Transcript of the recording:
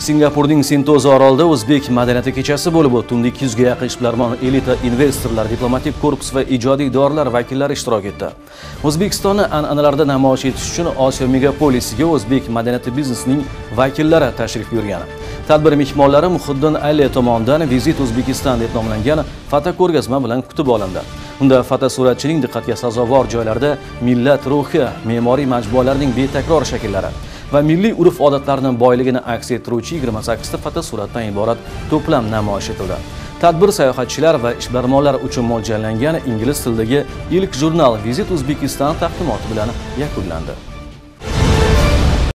Singapurning Sentoza orolida o'zbek madaniyati kechasi bo'lib o'tdi. Unda 200 ga yaqin ishbilarmon, elita investorlar, diplomatik korpus va ijodiy idorlar vakillari ishtirok etdi. O'zbekistonni an'analarda namoyish etish uchun Osiyo megapolisiga o'zbek madaniyati biznesining vakillari tashrif buyurgan. Tadbir mehmonlari Muhiddin Ali tomonidan Visit O'zbekiston deb nomlangan fotoko'rgazma bilan kutib olindi. Unda fotosuratchining diqqatga sazovor joylarda millat ruhi, me'moriy majmualarning betakror shakllari va milliy urf-odatlarning boyligini aks ettiruvchi 28 ta fotosuratdan iborat to'plam namoyish etildi. Tadbir sayohatchilar va ishbilarmonlar uchun mo'ljallangan ingliz tilidagi ilk jurnal Visit O'zbekiston taqdimoti bilan yakunlandi.